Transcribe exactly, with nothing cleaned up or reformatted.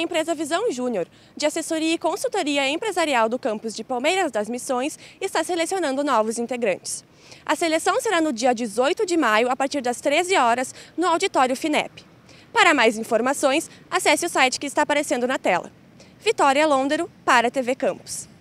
empresa Visão Júnior, de assessoria e consultoria empresarial do campus de Palmeiras das Missões, está selecionando novos integrantes. A seleção será no dia dezoito de maio, a partir das treze horas, no auditório FINEP. Para mais informações, acesse o site que está aparecendo na tela. Vitória Londero, para a T V Campus.